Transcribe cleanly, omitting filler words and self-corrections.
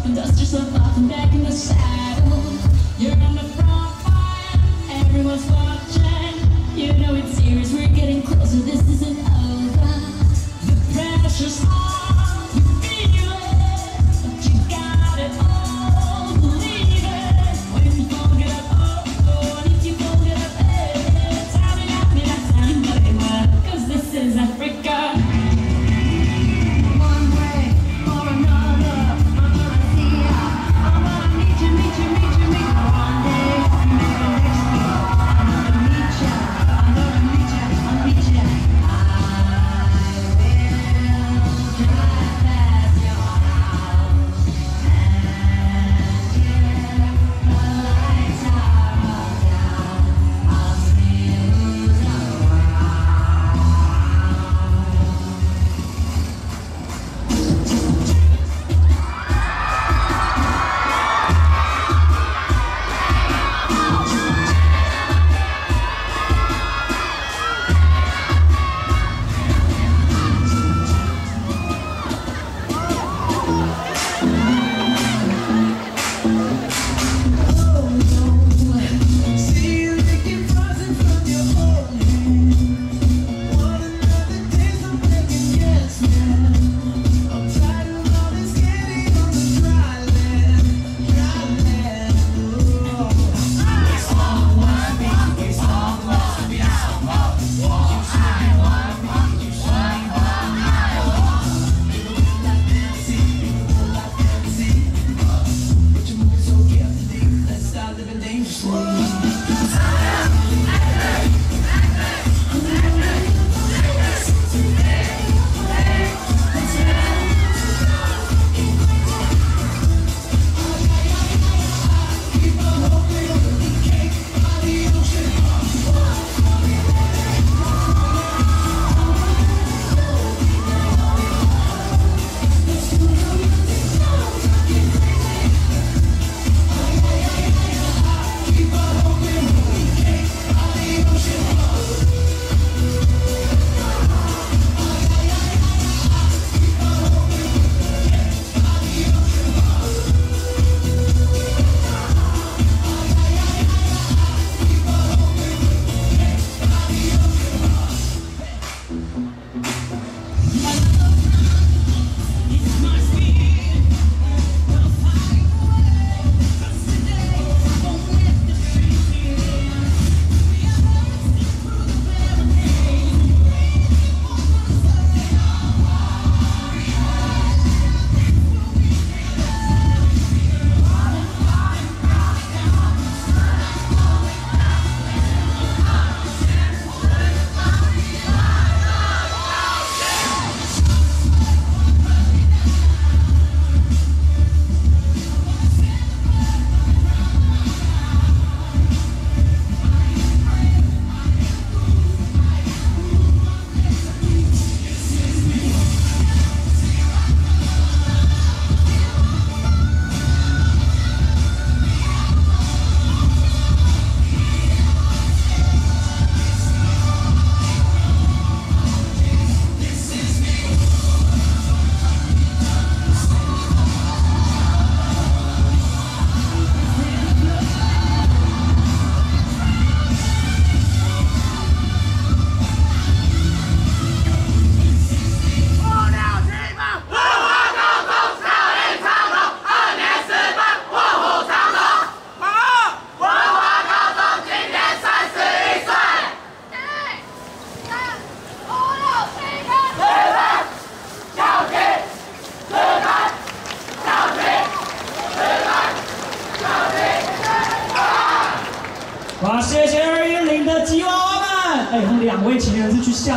Dust yourself off and back in the saddle. You're on the front line, everyone's watching. You know it's serious, we're getting closer, this isn't over. The pressure's on, you feel it, but you got it all, believe it. When you fold it up, oh, and if you fold it up, hey, time, 'cause this is Africa. 哇，谢谢210的吉娃娃们！哎，他们2位情人是去下。